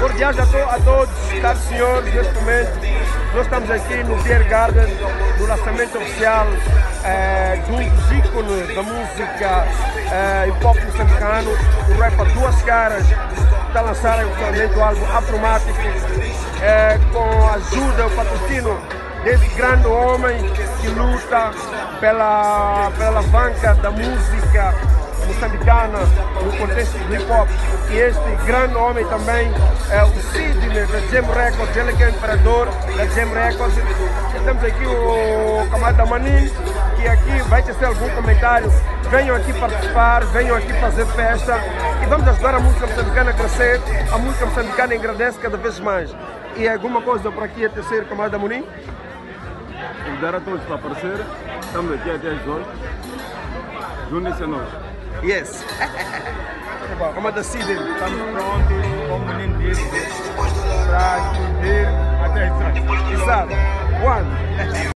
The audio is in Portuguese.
cordiais a todos, caros senhores, neste momento. Nós estamos aqui no Beer Garden, no lançamento oficial de um dos ícones da música hip-hop moçambicano, o rapper Duas Caras, que está a lançar oficialmente o álbum Afromático, com a ajuda, o patrocínio desse grande homem que luta pela alavanca da música moçambicana no contexto do hip-hop. E este grande homem também é o Sidney da Gem Records, ele que é o imperador da Gem Records. E temos aqui o camarada Manin, que aqui vai tecer algum comentário. Venham aqui participar, venham aqui fazer festa e vamos ajudar a música moçambicana a crescer. A música moçambicana engrandece cada vez mais. E alguma coisa por aqui a tecer, camarada Manin? Convidar a todos para aparecer, estamos aqui até às 18. Juntem-se a nós. Yes. Como é da Sidney? Estamos prontos, como o menino disse, para explodir até às 18. Exato. One.